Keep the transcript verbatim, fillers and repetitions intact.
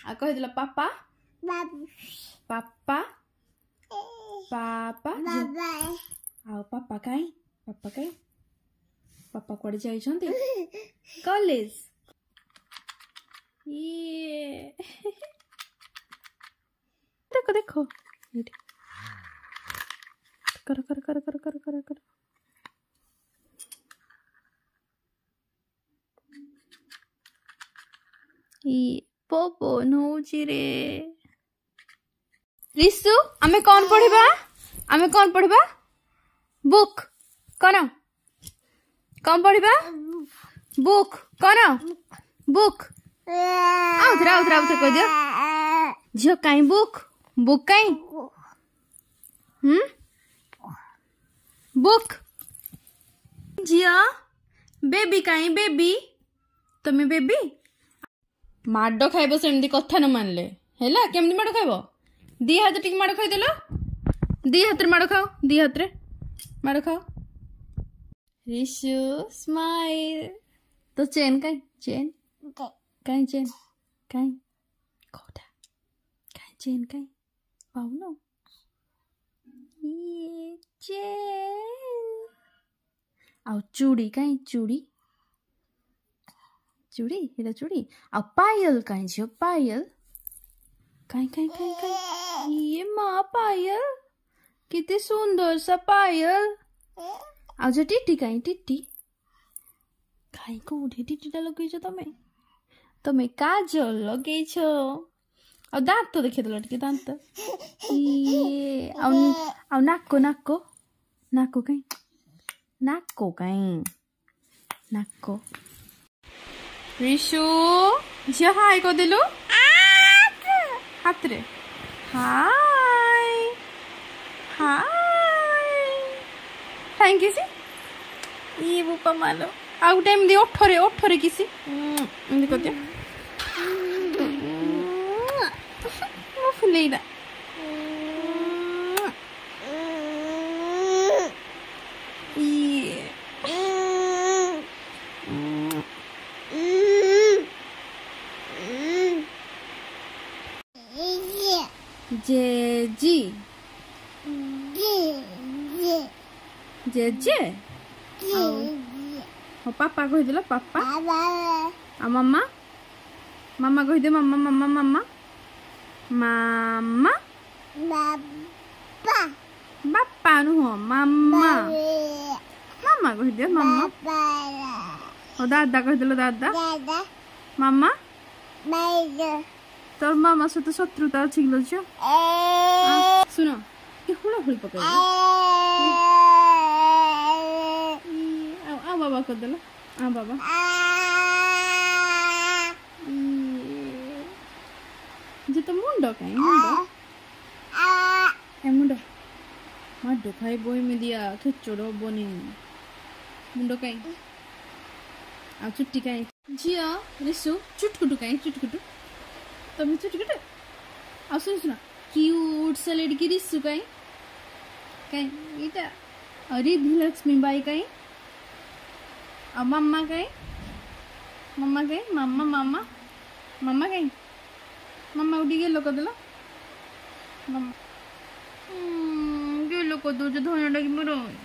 आ कह दिला पापा पापा पापा आओ पापा कहीं पापा कहीं पापा कुआडे जाइछन्ती कॉलेज ये देखो देखो कर कर कर कर कर कर कर ये पवन होची रे रिसु आमे कौन पढ़िबा आमे कौन पढ़िबा बुक कौन कौन पढ़िबा बुक कौन बुक आउथरा आउथरा आउथरा कह दियो झियो काई बुक बुक काई हम्म बुक झियो बेबी काई बेबी तमे बेबी माड खाइब सेमती कथा न मानले हैला केमती माड खाइब दी हाथ टिक माड खाइ देलो दी हाथ रे माड खाओ दी हाथ रे माड खाओ रिशु स्माइल तो चेन काई चेन काई चेन काई कोटा काई चेन काई पाउनो ये चेन आउ चूड़ी काई चूड़ी चूड़ी हेला चूड़ी आ पायल काई झियो पायल काई काई काई काई ये माँ पायल कितनी सुंदर सा पायल आ जो टिट्टी काई टिट्टी काई कोठी टिट्टीटा लगेइछ तमे तमे काजल लगेइछ आ दांत तो देखि देलो टिके दांत ये आ आ नाको नाको नाको काई नाको काई नाको रिशु झियो हाय को दिलु हाथ रे हाय हाय थैंक यू सी ये बुपा मालो आउ टाइम दे ओठरे ओठरे किसी एंदी को दिया मो फुलेइला जे जी जे जे ओ पापा कह दिला पापा आ मम्मा मम्मा कह दे मम्मा मम्मा मम्मा मम्मा बापा बापा नु हो मम्मा मम्मा कह दे मम्मा ओ दादा कह दिला दादा मम्मा तोर मामा सहित शत्रुता अच्छी लज्जा सुनो ये हुला हुल पकड़ आ बाबा कर देला आ बाबा जे तो मुंडो काई मुंडो ए मुंडो माडो खाई बोई में दिया खेचड़ो बनी मुंडो काई आ चुट्टी काई जिया रिसु चुटकुटु काई चुटकुटु तमे चुटकुटु आ सुन सुना क्यूट सा लड़की रिसु काई काई इटा अरे लक्ष्मी बाई काई आ मम्मा काई मम्मा काई मम्मा मम्मा मम्मा काई मम्मा उड़ी गेलो कदला मम्मा हम्म गेलो कदो जो धोना डाकी मरो